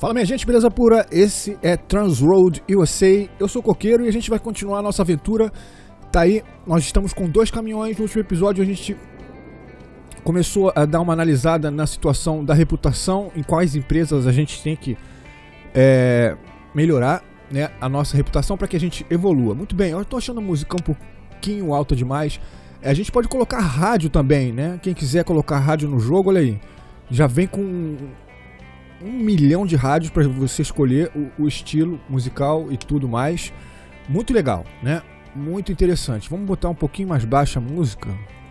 Fala minha gente, beleza pura? Esse é Transroad USA, eu sou o Coqueiro e a gente vai continuar a nossa aventura. Tá aí, nós estamos com 2 caminhões. No último episódio a gente começou a dar uma analisada na situação da reputação, em quais empresas a gente tem que melhorar, né, a nossa reputação para que a gente evolua. Muito bem, eu estou achando a música um pouquinho alta demais. A gente pode colocar rádio também, né? Quem quiser colocar rádio no jogo, olha aí, já vem com 1 milhão de rádios para você escolher o estilo musical e tudo mais. Muito legal, né? Muito interessante. Vamos botar um pouquinho mais baixa a música.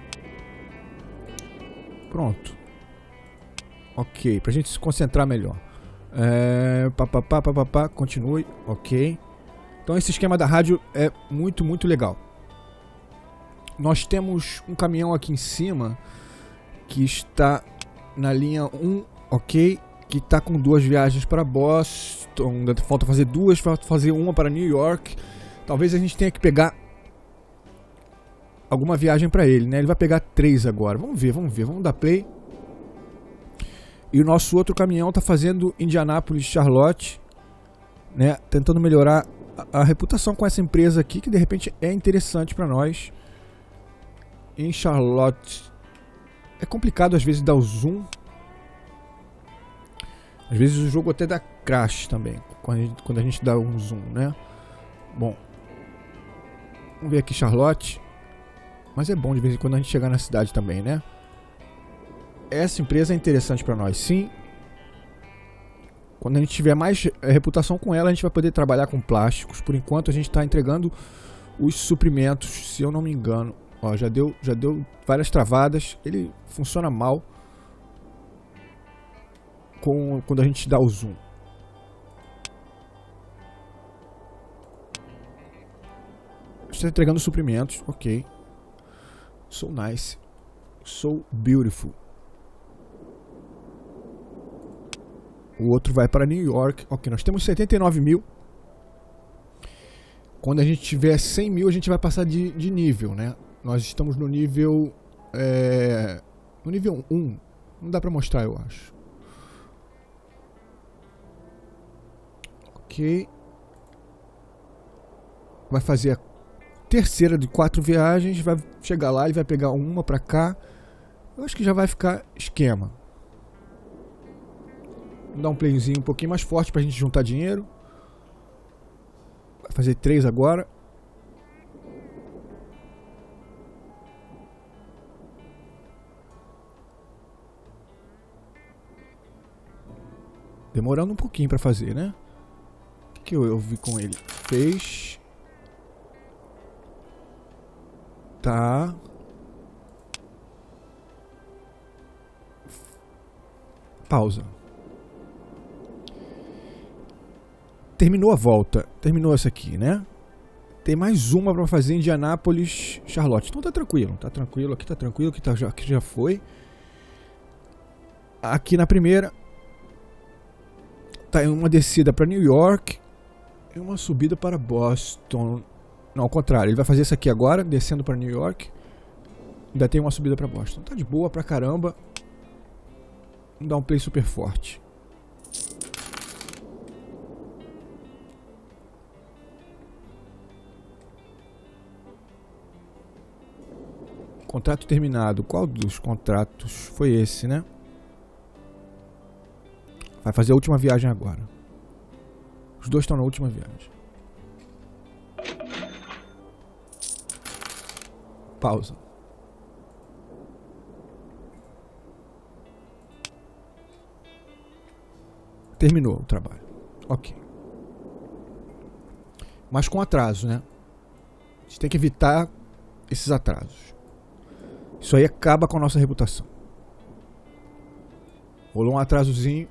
Pronto. Ok, pra gente se concentrar melhor. Continue. Ok. Então esse esquema da rádio é muito legal. Nós temos um caminhão aqui em cima que está na linha 1, ok, que está com 2 viagens para Boston. Falta fazer 2, falta fazer uma para New York. Talvez a gente tenha que pegar alguma viagem para ele, né? Ele vai pegar 3 agora. Vamos ver, vamos dar play. E o nosso outro caminhão está fazendo Indianápolis, Charlotte, né? Tentando melhorar a reputação com essa empresa aqui, que de repente é interessante para nós. Em Charlotte é complicado às vezes dar o zoom. Às vezes o jogo até dá crash também quando a gente dá um zoom, né? Bom, vamos ver aqui Charlotte. Mas é bom de vez em quando a gente chegar na cidade também, né? Essa empresa é interessante para nós, sim. Quando a gente tiver mais reputação com ela, a gente vai poder trabalhar com plásticos. Por enquanto a gente está entregando os suprimentos, se eu não me engano. Ó, já deu várias travadas. Ele funciona mal quando a gente dá o zoom. Está entregando suprimentos, ok. So nice, so beautiful. O outro vai para New York. Ok, nós temos 79 mil. Quando a gente tiver 100 mil, a gente vai passar de nível, né? Nós estamos no nível no nível 1. Não dá para mostrar, eu acho. Ok. Vai fazer a terceira de 4 viagens. Vai chegar lá, ele vai pegar uma para cá. Eu acho que já vai ficar esquema. Vamos dar um playzinho um pouquinho mais forte pra gente juntar dinheiro. Vai fazer 3 agora. Demorando um pouquinho pra fazer, né? O que eu vi com ele? Fez. Tá. Pausa. Terminou a volta. Terminou essa aqui, né? Tem mais uma pra fazer em Indianápolis, Charlotte. Então tá tranquilo. Tá tranquilo. Aqui tá tranquilo. Aqui já foi. Aqui na primeira. Tá em uma descida para New York e uma subida para Boston. Não, ao contrário, ele vai fazer isso aqui agora, descendo para New York. Ainda tem uma subida para Boston. Tá de boa pra caramba. Vamos dar um play super forte. Contrato terminado. Qual dos contratos foi esse, né? Vai fazer a última viagem agora. Os 2 estão na última viagem. Pausa. Terminou o trabalho. Ok. Mas com atraso, né? A gente tem que evitar esses atrasos. Isso aí acaba com a nossa reputação. Rolou um atrasozinho.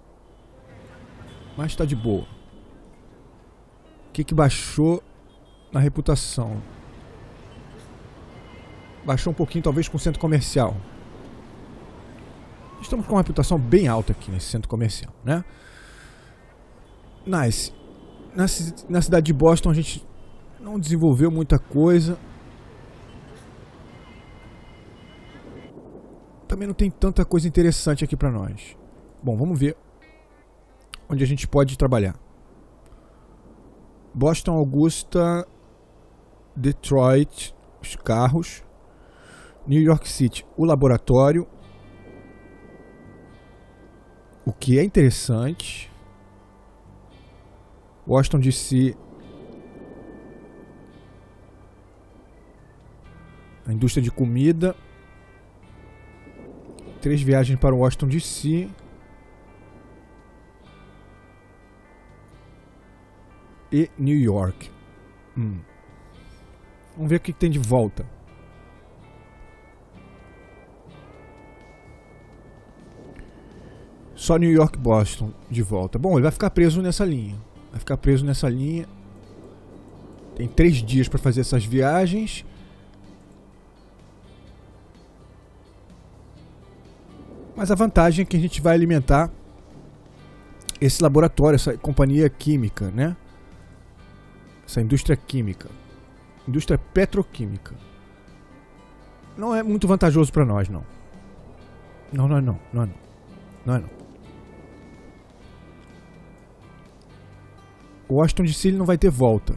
Mas tá de boa. O que baixou na reputação? Baixou um pouquinho, talvez, com o centro comercial. Estamos com uma reputação bem alta aqui nesse centro comercial, né? Nice. Na cidade de Boston a gente não desenvolveu muita coisa. Também não tem tanta coisa interessante aqui pra nós. Bom, vamos ver onde a gente pode trabalhar. Boston, Augusta, Detroit, os carros. New York City, o laboratório. O que é interessante. Washington DC, a indústria de comida. 3 viagens para Washington DC. E New York. Vamos ver o que tem de volta. Só New York e Boston de volta. Bom, ele vai ficar preso nessa linha. Vai ficar preso nessa linha. Tem 3 dias para fazer essas viagens. Mas a vantagem é que a gente vai alimentar esse laboratório, essa companhia química, né? Essa indústria química. Indústria petroquímica. Não é muito vantajoso para nós, não. Não é não. O Washington DC não vai ter volta.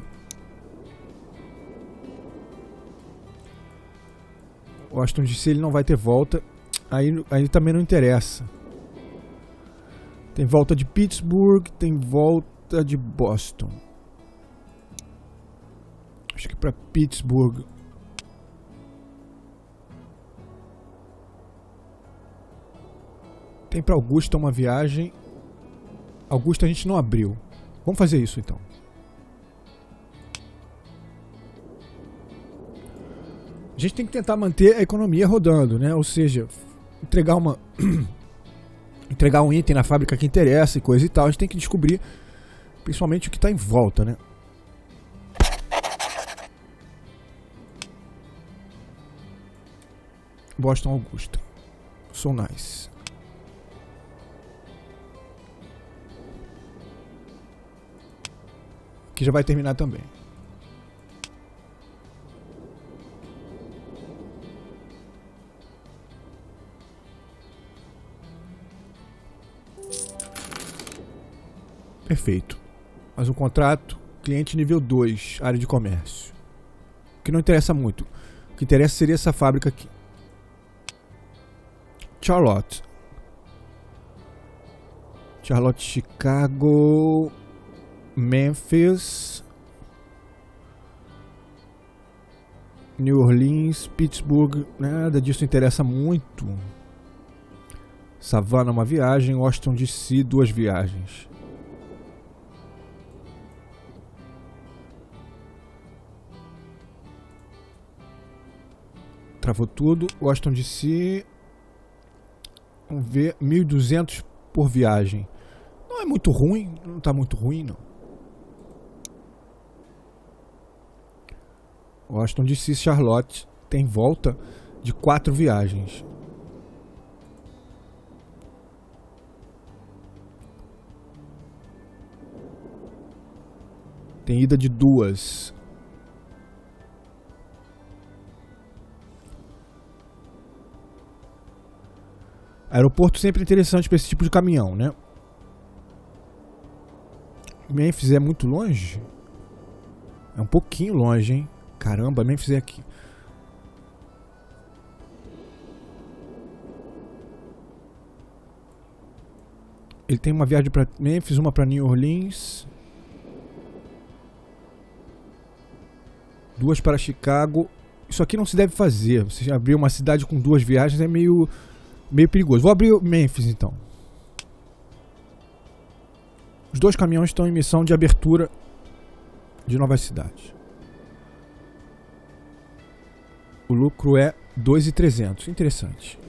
O Washington DC não vai ter volta. Aí também não interessa. Tem volta de Pittsburgh, tem volta de Boston. Acho que para Pittsburgh. Tem para Augusta uma viagem. Augusta a gente não abriu. Vamos fazer isso então. A gente tem que tentar manter a economia rodando, né? Ou seja, entregar um item na fábrica que interessa e coisa e tal. A gente tem que descobrir principalmente o que está em volta, né? Boston, Augusta. So nice. Que já vai terminar também. Perfeito. Mais um contrato. Cliente nível 2, área de comércio. O que não interessa muito. O que interessa seria essa fábrica aqui. Charlotte, Chicago, Memphis, New Orleans, Pittsburgh. Nada disso interessa muito. Savannah, uma viagem. Washington DC, 2 viagens. Travou tudo. Washington DC. Vamos ver, 1.200 por viagem. Não é muito ruim, não está muito ruim, não. Washington DC, Charlotte tem volta de 4 viagens. Tem ida de 2. Aeroporto sempre interessante para esse tipo de caminhão, né? Memphis é muito longe? É um pouquinho longe, hein? Caramba, Memphis é aqui. Ele tem uma viagem para Memphis, uma para New Orleans, 2 para Chicago. Isso aqui não se deve fazer. Você abrir uma cidade com 2 viagens é meio perigoso. Vou abrir Memphis então. Os 2 caminhões estão em missão de abertura de novas cidades. O lucro é 2.300. Interessante.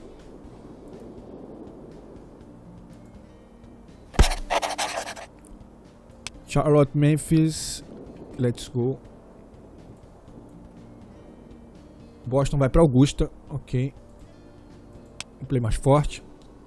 Charlotte, Memphis. Let's go. Boston vai para Augusta. Ok. Um play mais forte.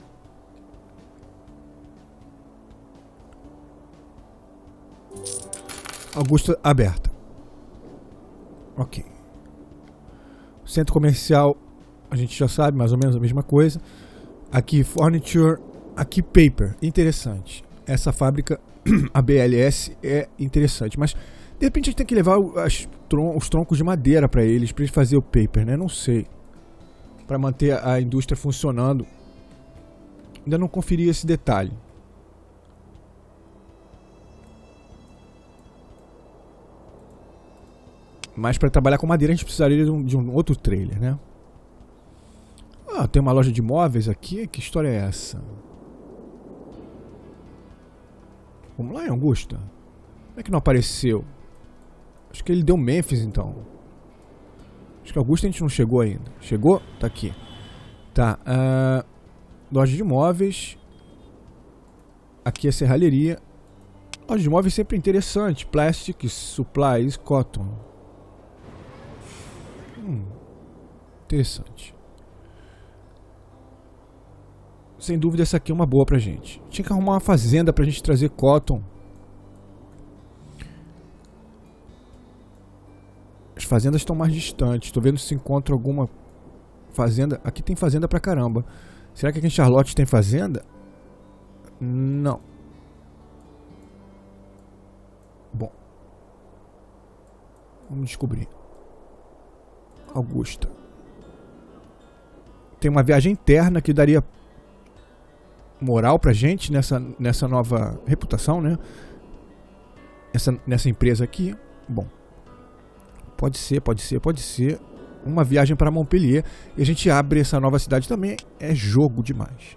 Augusta aberta. Ok. Centro comercial, a gente já sabe mais ou menos a mesma coisa. Aqui furniture, aqui paper. Interessante. essa fábrica, a BLS, é interessante. Mas de repente a gente tem que levar os troncos de madeira para eles fazer o paper, né? Não sei. Para manter a indústria funcionando. Ainda não conferi esse detalhe. Mas para trabalhar com madeira a gente precisaria de um outro trailer, né? Ah, tem uma loja de móveis aqui. Que história é essa? Vamos lá, Augusta. Como é que não apareceu? Acho que ele deu Memphis, então. Acho que Augusta a gente não chegou ainda. Chegou? Tá aqui. Tá. Loja de móveis. Aqui é serralheria. Loja de móveis sempre interessante. Plastic Supplies Cotton. Interessante. Sem dúvida essa aqui é uma boa pra gente. Tinha que arrumar uma fazenda pra gente trazer cotton. As fazendas estão mais distantes. Tô vendo se encontro alguma fazenda. Aqui tem fazenda pra caramba. Será que aqui em Charlotte tem fazenda? Não. Bom. Vamos descobrir. Augusta. Tem uma viagem interna que daria moral pra gente nessa nova reputação, né? Nessa empresa aqui. Bom. Pode ser. Uma viagem para Montpellier. E a gente abre essa nova cidade também. É jogo demais.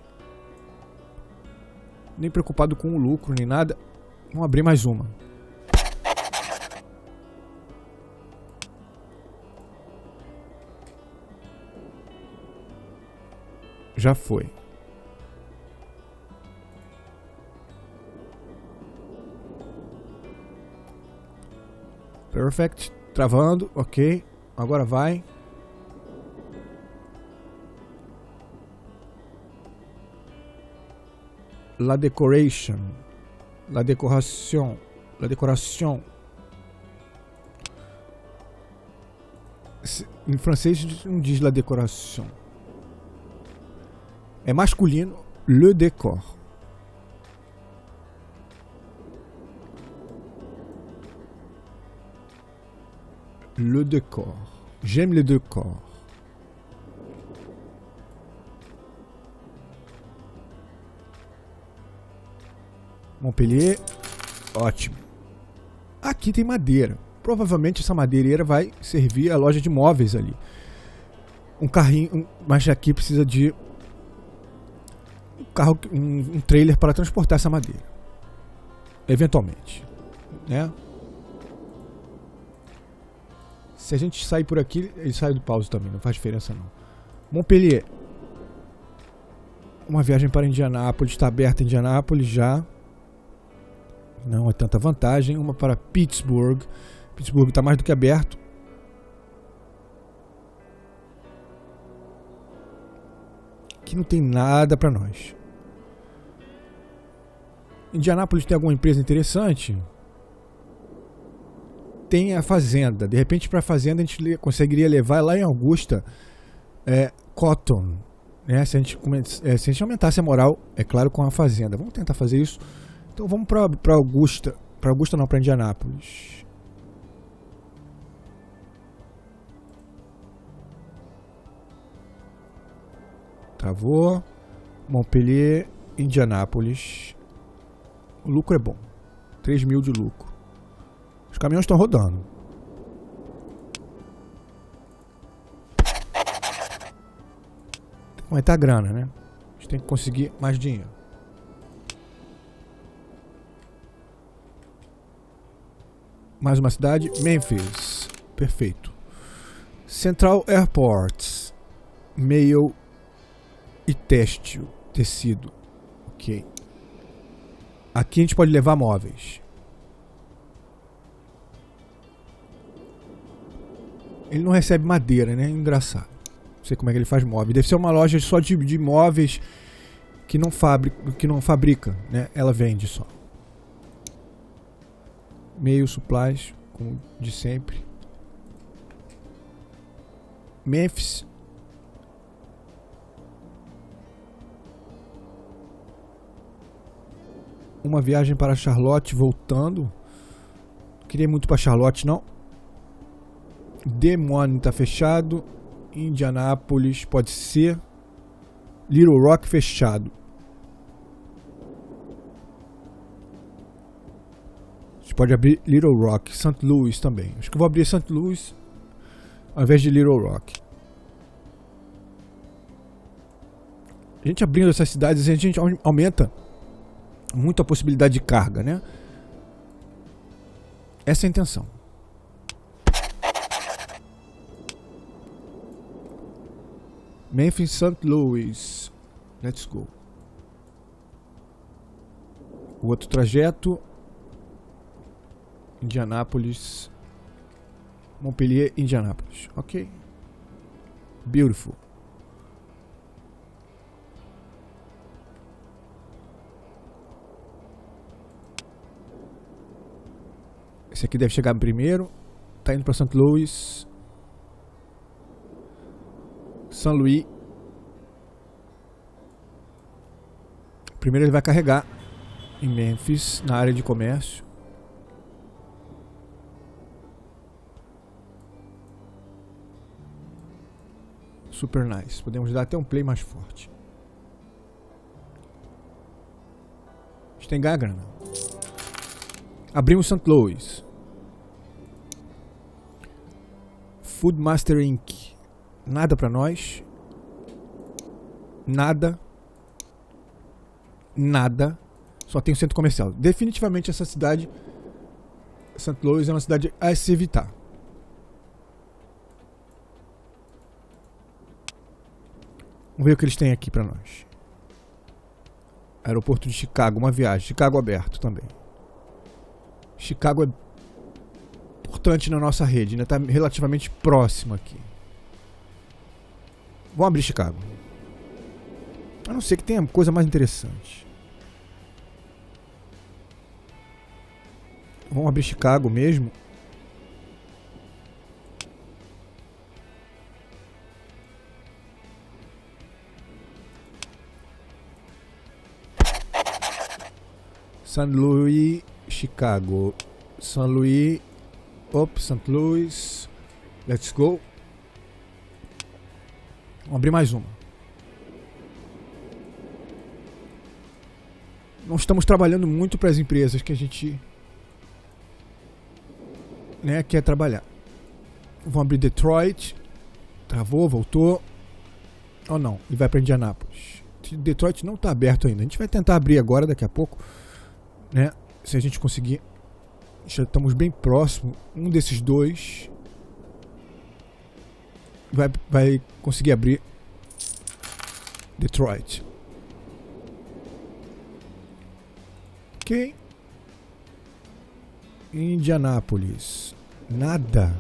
Nem preocupado com o lucro, nem nada. Vamos abrir mais uma. Já foi. Perfect. Travando. Ok. Agora vai. La decoration. La decoration. La decoration. Em francês não diz la decoration. É masculino. Le décor. Le décor. J'aime le décor. Montpellier. Ótimo. Aqui tem madeira. Provavelmente essa madeireira vai servir a loja de móveis ali. Um carrinho. Mas aqui precisa de um trailer para transportar essa madeira. Eventualmente. Né? Se a gente sair por aqui, ele sai do pause também, não faz diferença não. Montpellier. Uma viagem para Indianápolis, está aberta em Indianápolis já. Não é tanta vantagem. Uma para Pittsburgh. Pittsburgh está mais do que aberto. Aqui não tem nada para nós. Indianápolis tem alguma empresa interessante? Tem a fazenda. De repente para a fazenda a gente conseguiria levar lá em Augusta cotton, né? Se a gente aumentasse a moral, é claro, com a fazenda. Vamos tentar fazer isso. Então vamos para Augusta. Para Augusta não, para Indianápolis. Travou. Montpellier, Indianápolis. O lucro é bom. 3 mil de lucro. Os caminhões estão rodando. Tem que aumentar a grana, né? A gente tem que conseguir mais dinheiro. Mais uma cidade. Memphis. Perfeito. Central Airports. Mail e têxtil. Tecido. Ok. Aqui a gente pode levar móveis. Ele não recebe madeira, né? Engraçado. Não sei como é que ele faz móveis. Deve ser uma loja só de móveis que não fabrica, né? Ela vende só. Meio supplies, como de sempre. Memphis. uma viagem para Charlotte voltando. Não queria muito para Charlotte, não. Des Moines tá fechado. Indianápolis pode ser. Little Rock fechado. A gente pode abrir Little Rock. St. Louis também. Acho que eu vou abrir St. Louis ao invés de Little Rock. A gente abrindo essas cidades, a gente aumenta muito a possibilidade de carga, né? Essa é a intenção. Memphis, St. Louis. Let's go. O outro trajeto. Indianápolis. Montpellier, Indianápolis. Ok. Beautiful. Esse aqui deve chegar primeiro. Tá indo para St. Louis. São Luís. Primeiro ele vai carregar em Memphis, na área de comércio. Super nice. Podemos dar até um play mais forte. A gente tem ganho grana. Abrimos St. Louis. Foodmaster Inc. Nada pra nós. Nada. Nada. Só tem um centro comercial. Definitivamente essa cidade, St. Louis, é uma cidade a se evitar. Vamos ver o que eles têm aqui pra nós. Aeroporto de Chicago, uma viagem. Chicago aberto também. Chicago é importante na nossa rede, né? Está relativamente próximo aqui. Vamos abrir Chicago. A não ser que tenha coisa mais interessante. Vamos abrir Chicago mesmo. St. Louis, Chicago. St. Louis. St. Louis. Let's go. Vamos abrir mais uma. Não estamos trabalhando muito para as empresas que a gente, né, quer trabalhar. Vamos abrir Detroit. Travou, voltou. Ou não, ele vai para Indianápolis. Detroit não está aberto ainda. A gente vai tentar abrir agora, daqui a pouco, né? Se a gente conseguir. Já estamos bem próximo. Um desses dois vai conseguir abrir Detroit. Ok. Indianápolis. Nada.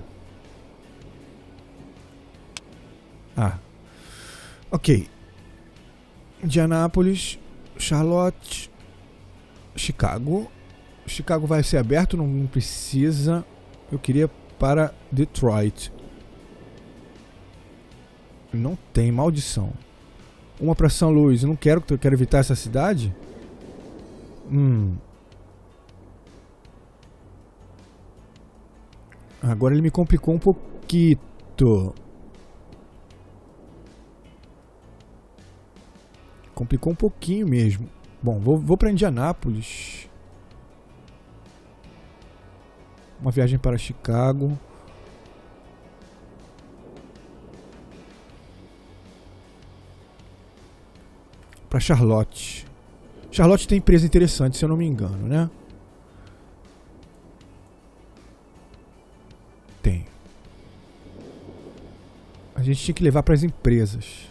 Ok. Indianápolis, Charlotte, Chicago. Chicago vai ser aberto, não precisa. Eu queria para Detroit. Não tem, maldição. Uma para São Luís. Eu não quero, eu quero evitar essa cidade. Agora ele me complicou um pouquinho. Complicou um pouquinho mesmo. Bom, vou para Indianápolis. Uma viagem para Chicago. Para Charlotte. Charlotte tem empresa interessante, se eu não me engano, né? Tem. A gente tinha que levar para as empresas.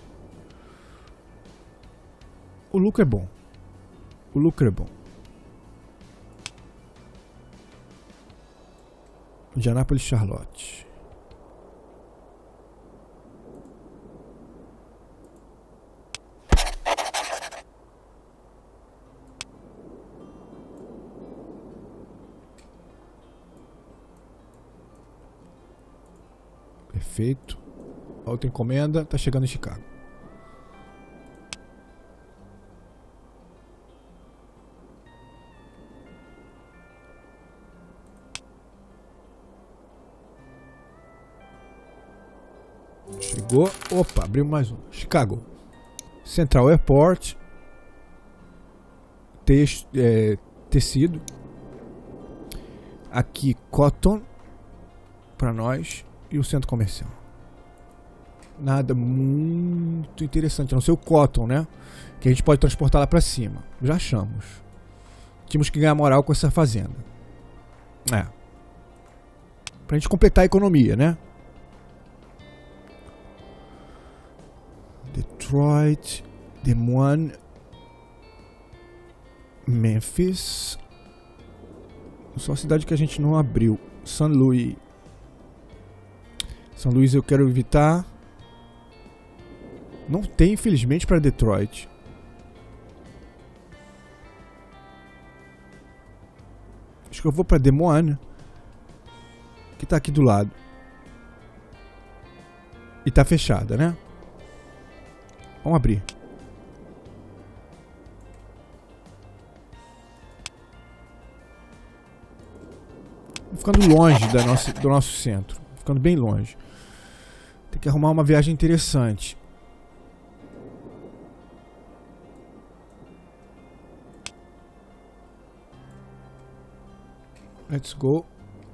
O lucro é bom. O lucro é bom. Indianápolis, Charlotte. Perfeito. A outra encomenda está chegando em Chicago. Chegou. Opa, abrimos mais um. Chicago. Central Airport. Tecido. Aqui Cotton. Pra nós. E o centro comercial. Nada muito interessante. A não ser o Cotton, né? Que a gente pode transportar lá pra cima. Já achamos. Tínhamos que ganhar moral com essa fazenda. Pra gente completar a economia, né? Detroit, Des Moines, Memphis. Só a cidade que a gente não abriu. St. Louis. St. Louis eu quero evitar. Não tem, infelizmente, para Detroit. Acho que eu vou para Des Moines, que tá aqui do lado. E tá fechada, né? Vamos abrir. Ficando longe do nosso centro. Ficando bem longe. Tem que arrumar uma viagem interessante. Let's go.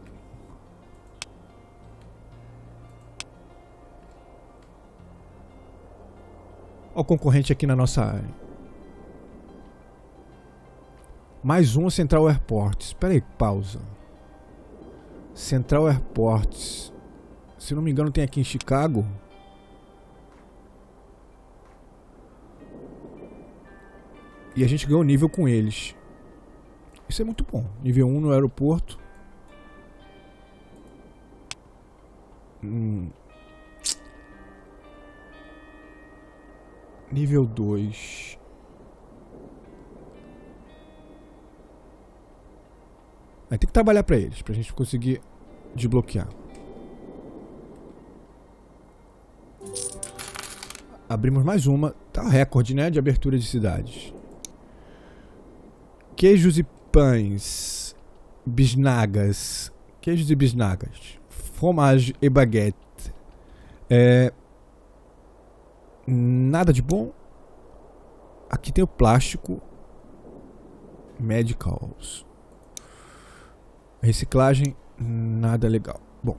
Olha o concorrente aqui na nossa área. Mais um Central Airports. Espera aí, pausa. Central Airports. Se não me engano tem aqui em Chicago. E a gente ganhou nível com eles. Isso é muito bom. Nível 1 no aeroporto. Nível 2. Vai ter que trabalhar pra eles, pra gente conseguir desbloquear. Abrimos mais uma. Tá recorde, né? De abertura de cidades. Queijos e pães. Bisnagas. Queijos e bisnagas. Fromage e baguette. Nada de bom. Aqui tem o plástico. Medicals. Reciclagem. Nada legal. Bom.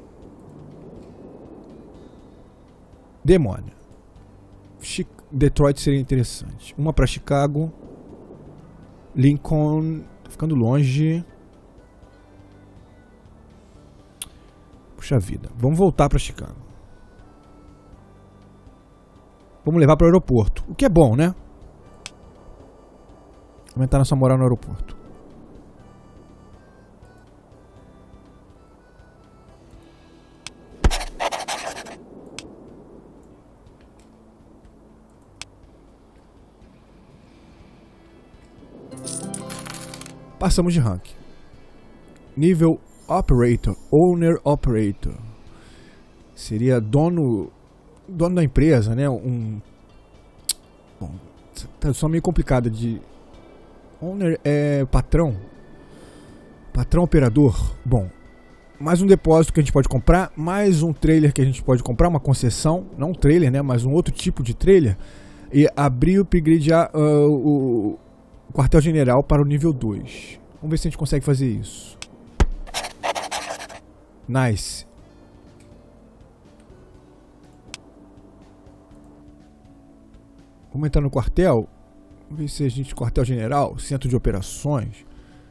Demônio. Detroit seria interessante. Uma para Chicago. Lincoln. Tá ficando longe. Puxa vida. Vamos voltar para Chicago. Vamos levar para o aeroporto. O que é bom, né? Aumentar nossa moral no aeroporto. Passamos de rank. Nível Operator. Owner Operator. Seria dono da empresa, né? Bom, tradução meio complicada de... Owner é patrão. Patrão operador. Bom, mais um depósito que a gente pode comprar. Mais um trailer que a gente pode comprar. Uma concessão. Não um trailer, né? Mas um outro tipo de trailer. E abrir e upgradear o quartel-general para o nível 2. Vamos ver se a gente consegue fazer isso. Nice. Vamos entrar no quartel. Vamos ver se a gente... Quartel-general, centro de operações.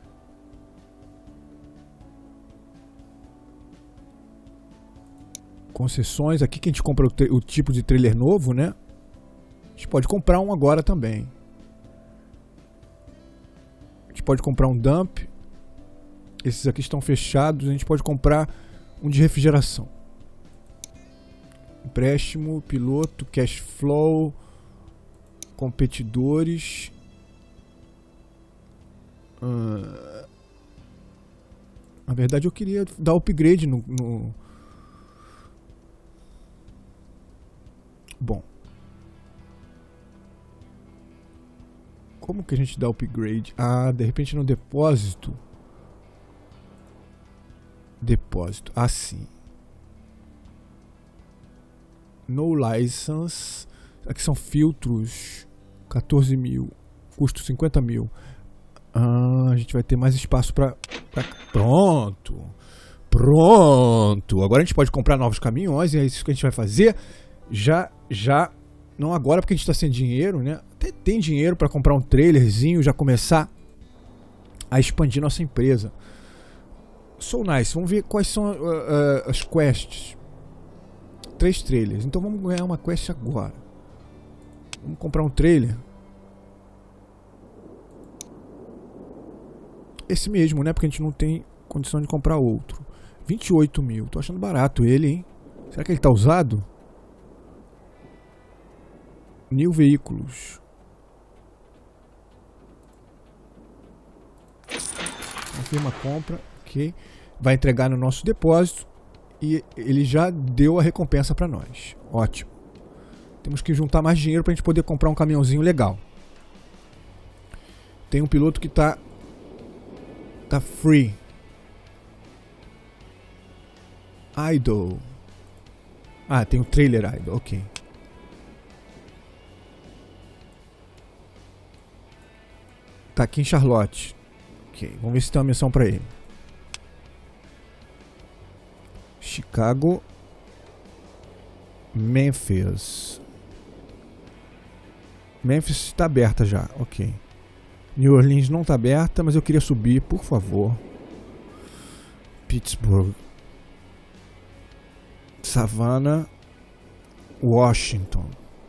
Concessões. Aqui que a gente compra o tipo de trailer novo, né? A gente pode comprar um agora também. A gente pode comprar um dump. Esses aqui estão fechados. A gente pode comprar um de refrigeração. Empréstimo, piloto, cash flow, competidores. Na verdade eu queria dar upgrade no... Bom. Como que a gente dá upgrade? Ah, de repente no depósito. Depósito. Assim. No license. Aqui são filtros. 14 mil. Custo 50 mil. A gente vai ter mais espaço pra... Pronto. Pronto. Agora a gente pode comprar novos caminhões. E é isso que a gente vai fazer. Já. Não agora porque a gente tá sem dinheiro, né? Até tem dinheiro pra comprar um trailerzinho. Já começar a expandir nossa empresa. So nice. Vamos ver quais são as quests. 3 trailers. Então vamos ganhar uma quest agora. Vamos comprar um trailer. Esse mesmo, né? Porque a gente não tem condição de comprar outro. 28 mil. Tô achando barato ele, hein? Será que ele tá usado? New veículos. Confirma a compra. Ok. Vai entregar no nosso depósito. E ele já deu a recompensa para nós. Ótimo. Temos que juntar mais dinheiro para a gente poder comprar um caminhãozinho legal. Tem um piloto que tá free. Idle. Ah, tem o trailer idle. Ok. Tá aqui em Charlotte. Ok. Vamos ver se tem uma missão para ele. Chicago. Memphis. Memphis está aberta já. Ok. New Orleans não está aberta, mas eu queria subir, por favor. Pittsburgh. Savannah. Washington.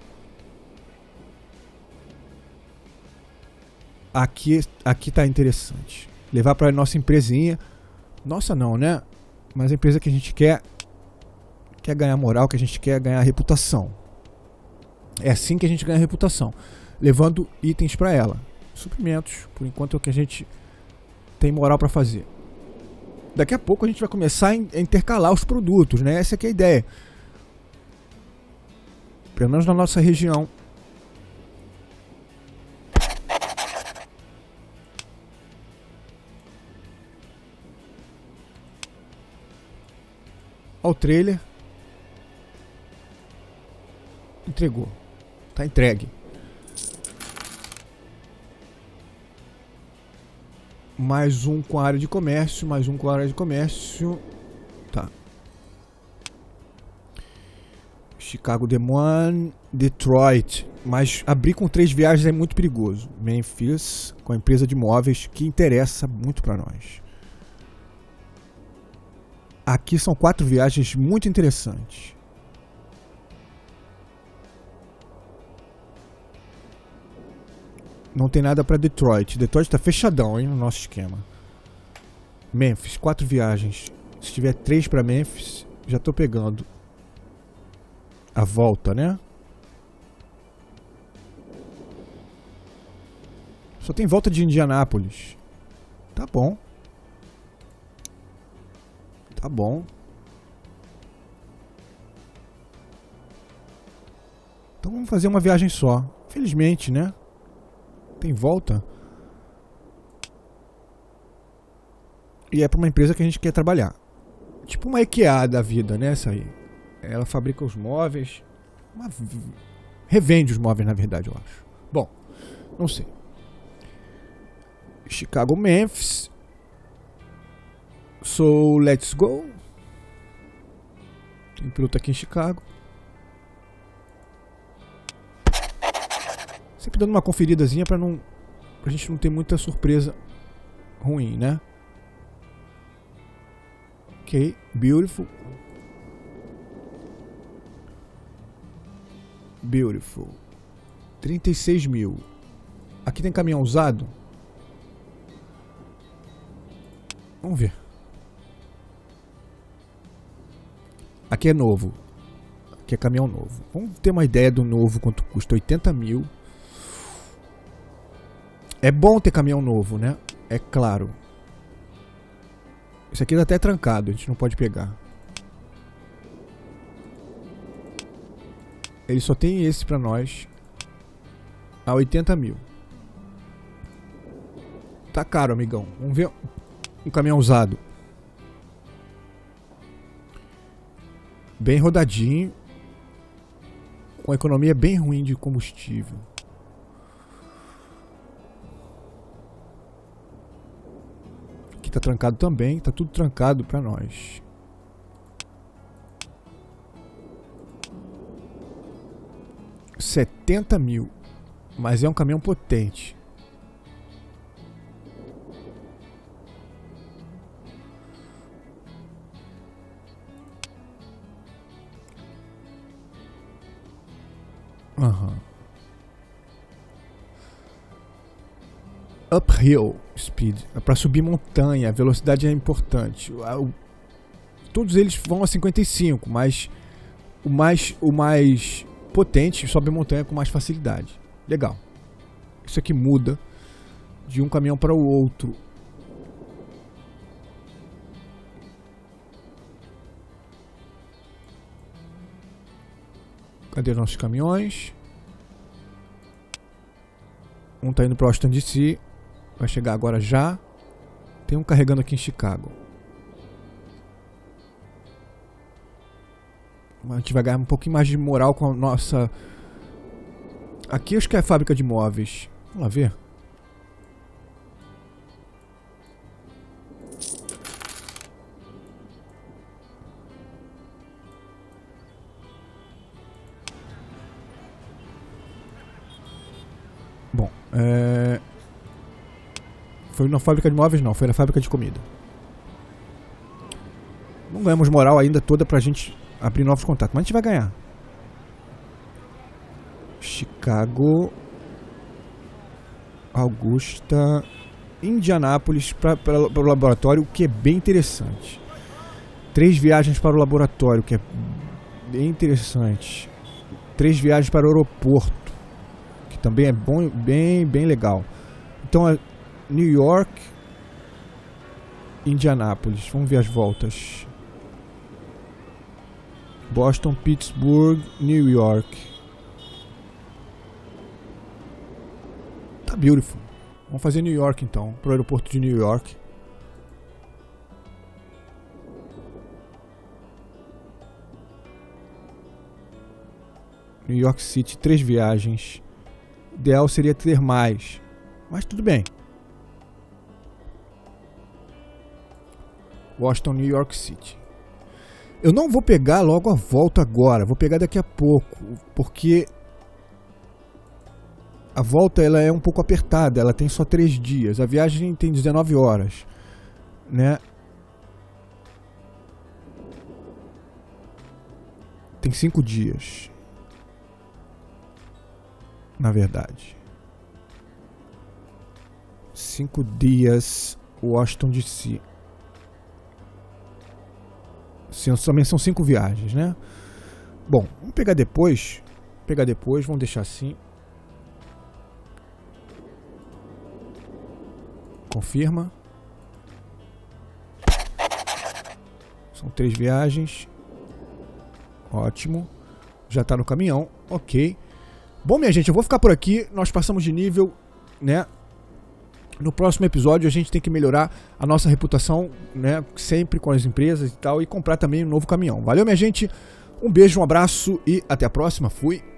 Aqui tá interessante. Levar para nossa empresinha. Nossa não, né? Mas a empresa que a gente quer ganhar moral, que a gente quer ganhar reputação. É assim que a gente ganha reputação. Levando itens para ela. Suprimentos, por enquanto é o que a gente tem moral para fazer. Daqui a pouco a gente vai começar a intercalar os produtos, né? Essa que é a ideia. Pelo menos na nossa região. Olha o trailer. Entregou. Tá entregue. Mais um com a área de comércio. Mais um com a área de comércio. Tá. Chicago, Des Moines, Detroit. Mas abrir com 3 viagens é muito perigoso. Memphis, com a empresa de móveis que interessa muito para nós. Aqui são 4 viagens muito interessantes. Não tem nada para Detroit. Detroit tá fechadão, hein, no nosso esquema. Memphis, 4 viagens. Se tiver 3 para Memphis, já tô pegando a volta, né? Só tem volta de Indianápolis. Tá bom. Tá bom. Então vamos fazer uma viagem só. Felizmente, né? Tem volta. E é para uma empresa que a gente quer trabalhar. Tipo uma IKEA da vida, né? Essa aí. Ela fabrica os móveis. Revende os móveis, na verdade, eu acho. Bom, não sei. Chicago, Memphis. So, let's go. Tem piloto aqui em Chicago. Sempre dando uma conferidazinha pra gente não ter muita surpresa ruim, né? Ok, beautiful. Beautiful. 36 mil. Aqui tem caminhão usado? Vamos ver. Aqui é novo. Aqui é caminhão novo. Vamos ter uma ideia do novo, quanto custa. 80 mil. É bom ter caminhão novo, né? É claro. Esse aqui tá até trancado, a gente não pode pegar. Ele só tem esse pra nós. A 80 mil. Tá caro, amigão. Vamos ver um caminhão usado. Bem rodadinho. com a economia bem ruim de combustível. Aqui tá trancado também, tá tudo trancado pra nós. R$70 mil, mas é um caminhão potente. Uphill speed, é para subir montanha, a velocidade é importante. Todos eles vão a 55, mas o mais potente sobe montanha com mais facilidade. Legal. Isso aqui muda de um caminhão para o outro. Cadê os nossos caminhões? Um tá indo para Washington DC. Vai chegar agora já. Tem um carregando aqui em Chicago. A gente vai ganhar um pouquinho mais de moral com a nossa... Aqui acho que é a fábrica de móveis. Vamos lá ver. Bom, foi na fábrica de móveis não, foi na fábrica de comida. Não ganhamos moral ainda toda pra gente abrir novos contatos, mas a gente vai ganhar. Chicago, Augusta, Indianápolis para o laboratório, o que é bem interessante. 3 viagens para o laboratório, que é bem interessante. 3 viagens para o aeroporto, que também é bom, bem legal. Então é New York, Indianápolis. Vamos ver as voltas. Boston, Pittsburgh, New York. Tá beautiful. Vamos fazer New York então, pro aeroporto de New York. New York City, 3 viagens. Ideal seria ter mais, mas tudo bem. Washington, New York City. Eu não vou pegar logo a volta agora, vou pegar daqui a pouco, porque a volta ela é um pouco apertada, ela tem só 3 dias, a viagem tem 19 horas, né? Tem 5 dias, na verdade. 5 dias, Washington DC. Também são 5 viagens, né? Bom, vamos pegar depois. Vamos deixar assim. Confirma. São 3 viagens. Ótimo. Já está no caminhão. Ok. Bom, minha gente, eu vou ficar por aqui. Nós passamos de nível, né? No próximo episódio a gente tem que melhorar a nossa reputação, né? Sempre com as empresas e tal. E comprar também um novo caminhão. Valeu, minha gente. Um beijo, um abraço e até a próxima. Fui.